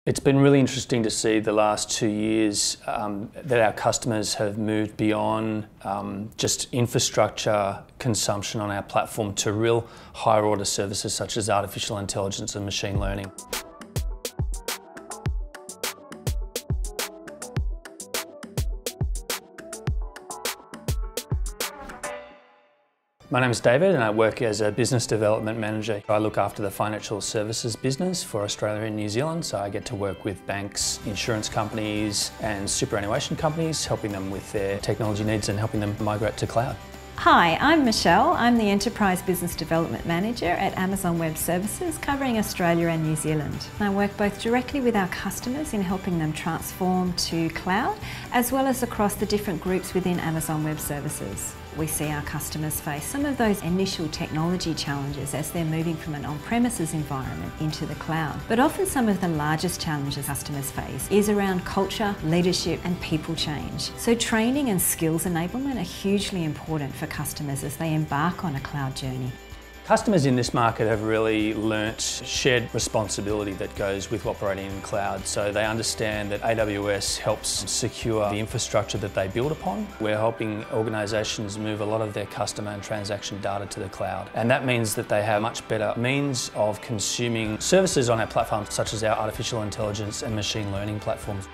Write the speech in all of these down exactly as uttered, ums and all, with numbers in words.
It's been really interesting to see the last two years um, that our customers have moved beyond um, just infrastructure consumption on our platform to real higher order services such as artificial intelligence and machine learning. My name is David and I work as a business development manager. I look after the financial services business for Australia and New Zealand, so I get to work with banks, insurance companies and superannuation companies, helping them with their technology needs and helping them migrate to cloud. Hi, I'm Michelle. I'm the Enterprise Business Development Manager at Amazon Web Services, covering Australia and New Zealand. I work both directly with our customers in helping them transform to cloud, as well as across the different groups within Amazon Web Services. We see our customers face some of those initial technology challenges as they're moving from an on-premises environment into the cloud. But often some of the largest challenges customers face is around culture, leadership and people change. So training and skills enablement are hugely important for customers as they embark on a cloud journey. Customers in this market have really learnt shared responsibility that goes with operating in cloud. So they understand that A W S helps secure the infrastructure that they build upon. We're helping organisations move a lot of their customer and transaction data to the cloud. And that means that they have much better means of consuming services on our platform, such as our artificial intelligence and machine learning platforms.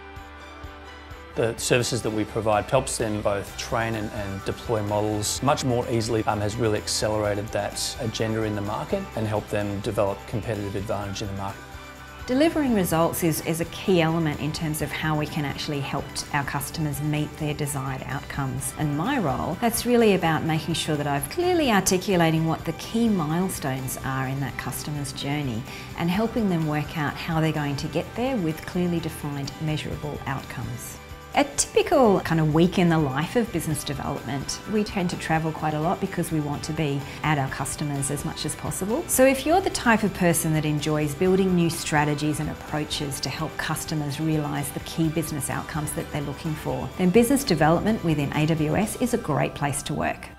The services that we provide helps them both train and, and deploy models much more easily, um, has really accelerated that agenda in the market and helped them develop competitive advantage in the market. Delivering results is, is a key element in terms of how we can actually help our customers meet their desired outcomes. And my role, that's really about making sure that I'm clearly articulating what the key milestones are in that customer's journey and helping them work out how they're going to get there with clearly defined measurable outcomes. A typical kind of week in the life of business development, we tend to travel quite a lot because we want to be at our customers as much as possible. So if you're the type of person that enjoys building new strategies and approaches to help customers realise the key business outcomes that they're looking for, then business development within A W S is a great place to work.